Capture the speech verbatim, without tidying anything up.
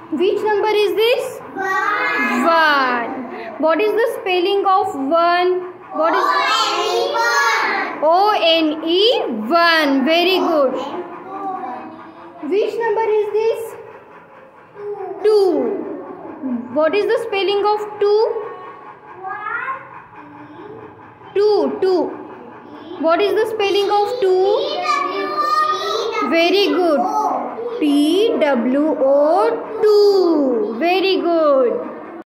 Which number is this? One. One. What is the spelling of one? What is O N E one. Very good. Which number is this? Two. What is the spelling of two? Two. Two. What is the spelling of two? Very good. T W O two. Very good.